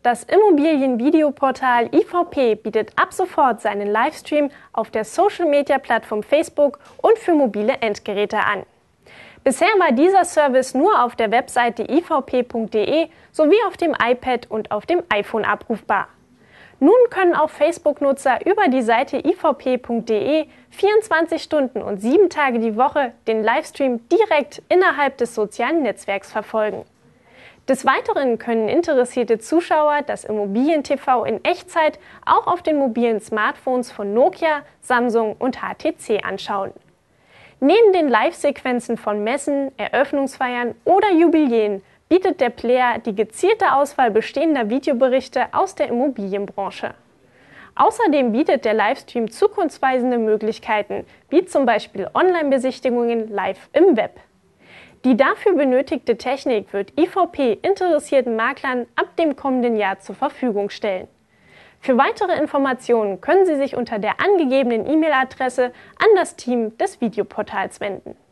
Das Immobilienvideoportal IVP bietet ab sofort seinen Livestream auf der Social-Media-Plattform Facebook und für mobile Endgeräte an. Bisher war dieser Service nur auf der Webseite ivp.de sowie auf dem iPad und auf dem iPhone abrufbar. Nun können auch Facebook-Nutzer über die Seite ivp.de 24 Stunden und 7 Tage die Woche den Livestream direkt innerhalb des sozialen Netzwerks verfolgen. Des Weiteren können interessierte Zuschauer das Immobilien-TV in Echtzeit auch auf den mobilen Smartphones von Nokia, Samsung und HTC anschauen. Neben den Live-Sequenzen von Messen, Eröffnungsfeiern oder Jubiläen bietet der Player die gezielte Auswahl bestehender Videoberichte aus der Immobilienbranche. Außerdem bietet der Livestream zukunftsweisende Möglichkeiten, wie zum Beispiel Online-Besichtigungen live im Web. Die dafür benötigte Technik wird IVP interessierten Maklern ab dem kommenden Jahr zur Verfügung stellen. Für weitere Informationen können Sie sich unter der angegebenen E-Mail-Adresse an das Team des Videoportals wenden.